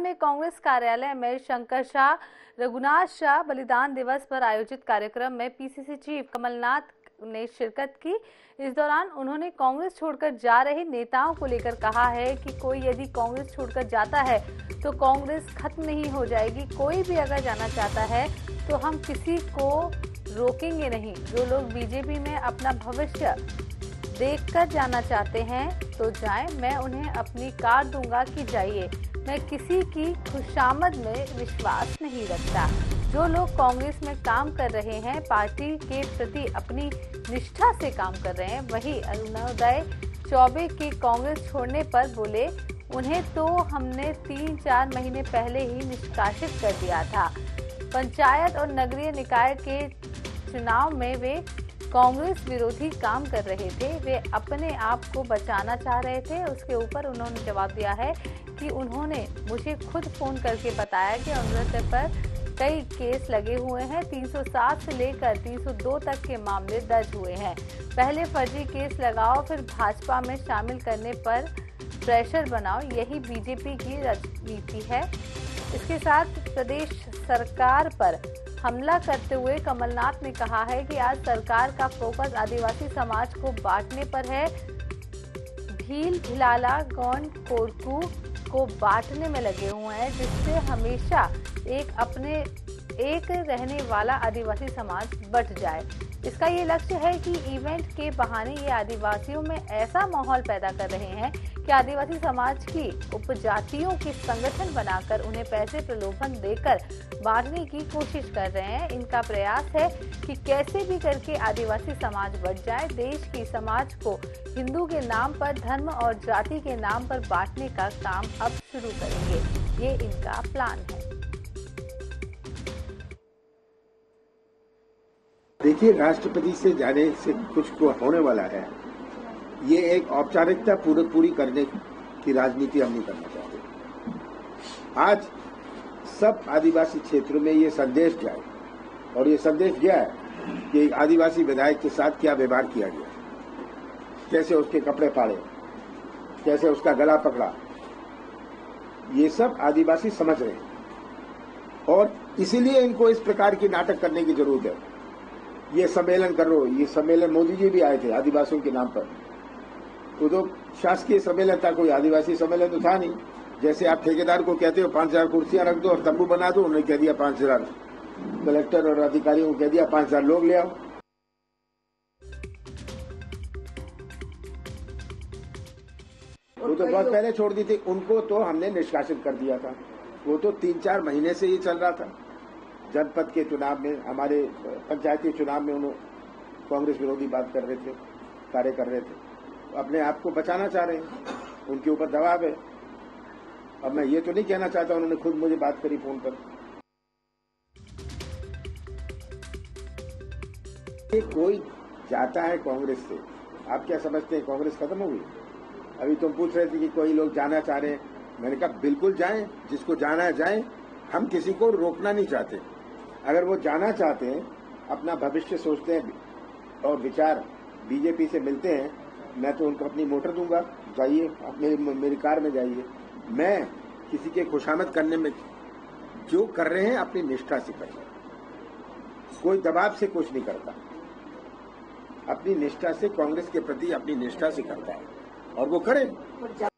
में कांग्रेस कार्यालय में शंकर शाह रघुनाथ शाह बलिदान दिवस पर आयोजित कार्यक्रम में पीसीसी चीफ कमलनाथ ने शिरकत की। इस दौरान उन्होंने कांग्रेस छोड़कर जा रहे नेताओं को लेकर कहा है कि कोई यदि कांग्रेस छोड़कर जाता है तो कांग्रेस खत्म नहीं हो जाएगी। कोई भी अगर जाना चाहता है तो हम किसी को रोकेंगे नहीं। जो लोग बीजेपी में अपना भविष्य देखकर जाना चाहते हैं तो जाएं। मैं उन्हें अपनी कार दूंगा कि जाइए। मैं किसी की खुशामद में विश्वास नहीं रखता। जो लोग कांग्रेस में काम कर रहे हैं, पार्टी के प्रति अपनी निष्ठा से काम कर रहे हैं, वही अरुणोदय चौबे के कांग्रेस छोड़ने पर बोले उन्हें तो हमने 3-4 महीने पहले ही निष्कासित कर दिया था। पंचायत और नगरीय निकाय के चुनाव में वे कांग्रेस विरोधी काम कर रहे थे। वे अपने आप को बचाना चाह रहे थे। उसके ऊपर उन्होंने जवाब दिया है कि उन्होंने मुझे खुद फोन करके बताया कि अरुणोदय पर कई केस लगे हुए हैं। 307 से लेकर 302 तक के मामले दर्ज हुए हैं। पहले फर्जी केस लगाओ, फिर भाजपा में शामिल करने पर प्रेशर बनाओ, यही बीजेपी की राजनीति है। इसके साथ प्रदेश सरकार पर हमला करते हुए कमलनाथ ने कहा है कि आज सरकार का फोकस आदिवासी समाज को बांटने पर है। भील, भिलाला, गोंड, कोरकू को बांटने में लगे हुए हैं, जिससे हमेशा एक रहने वाला आदिवासी समाज बट जाए। इसका ये लक्ष्य है कि इवेंट के बहाने ये आदिवासियों में ऐसा माहौल पैदा कर रहे हैं कि आदिवासी समाज की उपजातियों के संगठन बनाकर उन्हें पैसे प्रलोभन देकर बांटने की कोशिश कर रहे हैं। इनका प्रयास है कि कैसे भी करके आदिवासी समाज बढ़ जाए। देश की समाज को हिंदू के नाम पर, धर्म और जाति के नाम पर बांटने का काम अब शुरू करेंगे। ये इनका प्लान है। देखिए, राष्ट्रपति से जाने से कुछ को होने वाला है। ये एक औपचारिकता पूरी करने की राजनीति हम नहीं करना चाहते। आज सब आदिवासी क्षेत्रों में ये संदेश जाए, और ये संदेश गया है कि आदिवासी विधायक के साथ क्या व्यवहार किया गया, कैसे उसके कपड़े फाड़े, कैसे उसका गला पकड़ा, ये सब आदिवासी समझ रहे हैं। और इसीलिए इनको इस प्रकार की नाटक करने की जरूरत है। ये सम्मेलन कर रो, ये सम्मेलन मोदी जी भी आए थे आदिवासियों के नाम पर। तो शासकीय सम्मेलन था, कोई आदिवासी सम्मेलन तो था नहीं। जैसे आप ठेकेदार को कहते हो 5000 कुर्सियां रख दो और तंबू बना दो, उन्होंने कह दिया 5000, कलेक्टर और अधिकारियों को कह दिया 5000 लोग ले आओ। वो तो बहुत पहले छोड़ दी थी। उनको तो हमने निष्कासित कर दिया था। वो तो 3-4 महीने से ही चल रहा था। जनपद के चुनाव में, हमारे पंचायती चुनाव में उन्होंने कांग्रेस विरोधी बात कर रहे थे, कार्य कर रहे थे। अपने आप को बचाना चाह रहे हैं, उनके ऊपर दबाव है। अब मैं ये तो नहीं कहना चाहता, उन्होंने खुद मुझे बात करी फोन पर। कोई जाता है कांग्रेस से, आप क्या समझते हैं कांग्रेस खत्म हो गई? अभी तुम पूछ रहे थे कि कोई लोग जाना चाह रहे हैं। मैंने कहा बिल्कुल जाएं, जिसको जाना है जाएं। हम किसी को रोकना नहीं चाहते। अगर वो जाना चाहते हैं, अपना भविष्य सोचते हैं और विचार बीजेपी से मिलते हैं, मैं तो उनको अपनी मोटर दूंगा, जाइए मेरी कार में जाइए। मैं किसी के खुशामद करने में, जो कर रहे हैं अपनी निष्ठा से कर रहे हैं, कोई दबाव से कुछ नहीं करता। अपनी निष्ठा से, कांग्रेस के प्रति अपनी निष्ठा से करता है, और वो करें।